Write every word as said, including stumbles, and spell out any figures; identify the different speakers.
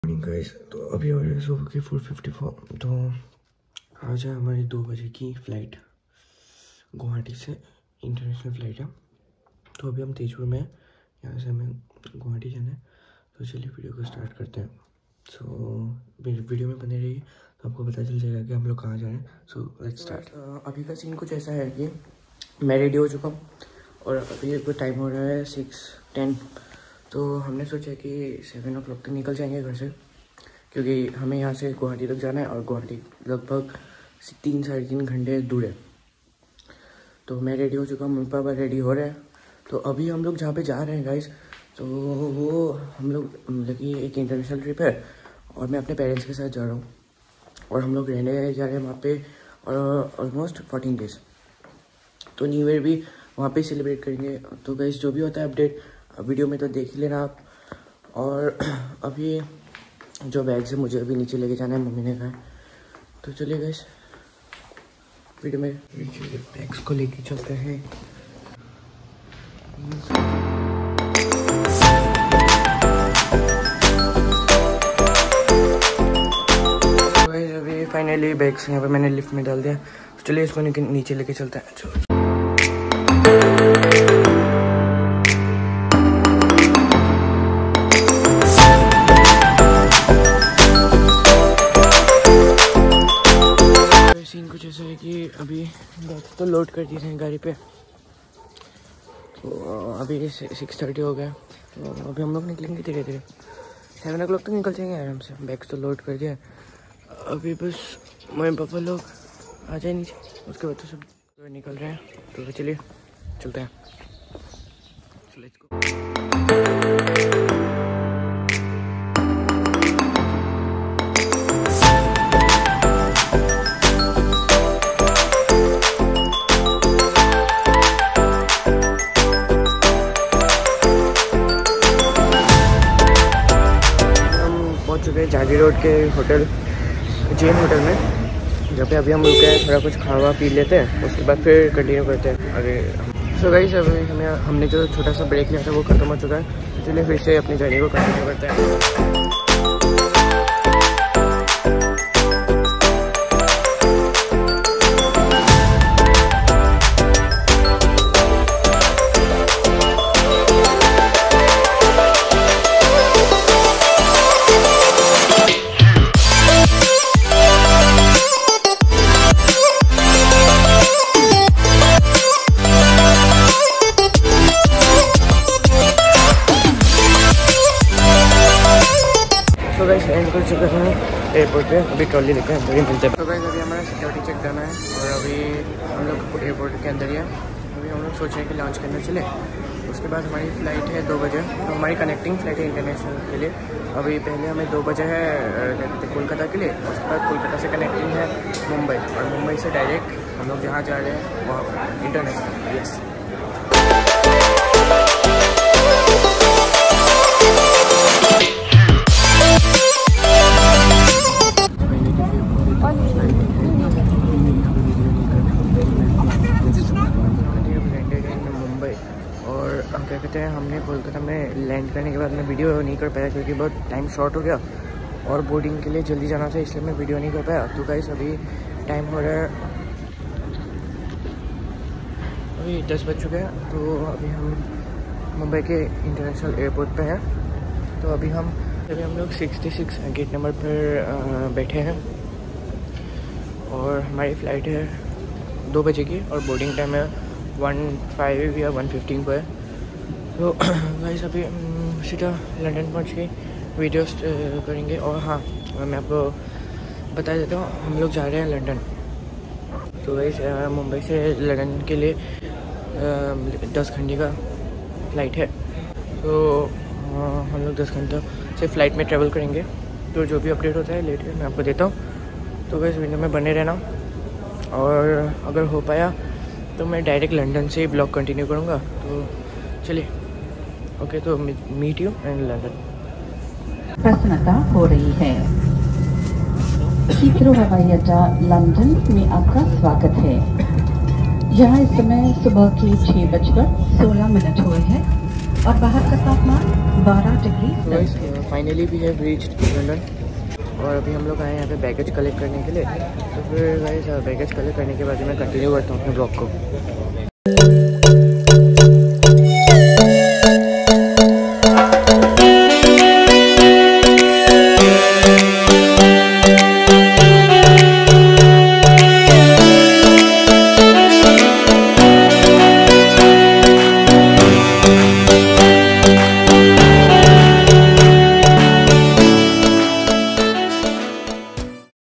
Speaker 1: Morning guys, तो अभी हो रहे सुबह के फोर फिफ्टी फोर। तो आज है हमारी दो बजे की फ़्लाइट, गुवाहाटी से इंटरनेशनल फ़्लाइट है। तो अभी हम तेजपुर में हैं, यहाँ से हमें गुवाहाटी जाना है। तो चलिए वीडियो को स्टार्ट करते हैं। सो so, वीडियो में बने रहिए तो आपको पता चल जाएगा कि हम लोग कहाँ जा रहे हैं। So let's start. अभी का सीन कुछ ऐसा है कि मैं रेडी हो चुका हूँ और अभी को टाइम हो रहा है सिक्स टेन। तो हमने सोचा कि सेवन ओ क्लॉक तक निकल जाएंगे घर से, क्योंकि हमें यहाँ से गुवाहाटी तक जाना है और गुवाहाटी लगभग तीन साढ़े तीन घंटे दूर है। तो मैं रेडी हो चुका हूँ, मम्मी पापा रेडी हो रहे हैं। तो अभी हम लोग जहाँ पे जा रहे हैं गाइस, तो वो हम लोग मतलब कि एक इंटरनेशनल ट्रिप है और मैं अपने पेरेंट्स के साथ जा रहा हूँ और हम लोग रहने जा रहे हैं वहाँ पे ऑलमोस्ट फोर्टीन डेज़। तो न्यू ईयर भी वहाँ पे सेलिब्रेट करेंगे। तो गाइस जो भी होता है अपडेट वीडियो में तो देख ही लेना आप। और अभी जो बैग से मुझे अभी नीचे लेके जाना है, मम्मी ने कहा। तो चलिए गाइस वीडियो में बैग्स को लेके चलते हैं। तो गाइस अभी फाइनली बैग्स यहाँ पे मैंने लिफ्ट में डाल दिया। तो चलिए इसको नीचे लेके चलते हैं। चलो सीन कुछ ऐसा है कि अभी बैग्स तो लोड कर दिए हैं गाड़ी पे। तो अभी सिक्स थर्टी हो गया। तो अभी हम लोग निकलेंगे धीरे धीरे, सेवन ओ क्लॉक तक निकल जाएंगे आराम से। बैग्स तो लोड कर दिया, अभी बस मम्मी पापा लोग आ जाए नीचे, उसके बाद तो सब तो निकल रहे हैं। तो चलिए चलते हैं। So let's go. चुके जागी रोड के होटल जैन होटल में, जहाँ पे अभी हम रुके हैं। थोड़ा कुछ खावा पी लेते हैं, उसके बाद फिर कंटिन्यू करते हैं आगे। सो गाइस अभी हमें हमने जो छोटा सा ब्रेक लिया था वो खत्म हो चुका है। तो चलिए फिर से अपनी जर्नी को कंटिन्यू करते हैं। तो गाइस एंड कर चुके हैं एयरपोर्ट पे, अभी ट्रॉली लेकर अंदर ही मिलते हैं। तो गाइस अभी हमारा सिक्योरिटी चेक करना है और अभी हम लोग एयरपोर्ट के अंदर ही हैं। अभी हम लोग सोच रहे हैं कि लॉन्च के अंदर चले। उसके बाद हमारी फ़्लाइट है दो बजे। तो हमारी कनेक्टिंग फ़्लाइट है इंटरनेशनल के लिए। अभी पहले हमें दो बजे है क्या कहते हैं कोलकाता के लिए, उसके बाद कोलकाता से कनेक्टिंग है मुंबई, और मुंबई से डायरेक्ट हम लोग जहाँ जा रहे हैं वहाँ इंटरनेशनल। यस क्या कहते हैं, हमने कोलकाता में लैंड करने के बाद मैं वीडियो नहीं कर पाया क्योंकि बहुत टाइम शॉर्ट हो गया और बोर्डिंग के लिए जल्दी जाना था, इसलिए मैं वीडियो नहीं कर पाया। तो गाइस अभी टाइम हो रहा है, अभी दस बज चुके हैं। तो अभी हम मुंबई के इंटरनेशनल एयरपोर्ट पे हैं। तो अभी हम अभी हम लोग सिक्सटी सिक्स गेट नंबर पर बैठे हैं और हमारी फ़्लाइट है दो बजे की और बोर्डिंग टाइम है वन फाइव या वन फिफ्टीन को है। तो गाइस अभी सीधा लंदन पहुंच के वीडियोस करेंगे। और हाँ, मैं आपको बता देता हूँ, हम लोग जा रहे हैं लंदन। तो गाइस मुंबई से लंदन के लिए दस घंटे का फ़्लाइट है। तो हम लोग दस घंटे से फ़्लाइट में ट्रैवल करेंगे। तो जो भी अपडेट होता है लेट मैं आपको देता हूँ। तो गाइस वीडियो में बने रहना, और अगर हो पाया तो मैं डायरेक्ट लंदन से ही ब्लॉग कंटिन्यू करूँगा। तो चलिए ओके, तो मीट यू इन लंदन।
Speaker 2: प्रसन्नता हो रही है। हीथ्रो हवाई अड्डा लंदन में आपका स्वागत है। यहाँ इस समय सुबह के छः बजकर सोलह मिनट हुए हैं। और बाहर का तापमान बारह degree.
Speaker 1: Finally we have reached London और अभी हम लोग आए हैं यहाँ पे बैगेज कलेक्ट करने के लिए। तो फिर गाइस बैगेज कलेक्ट करने के बाद मैं कंटिन्यू करता हूँ अपने ब्लॉग को।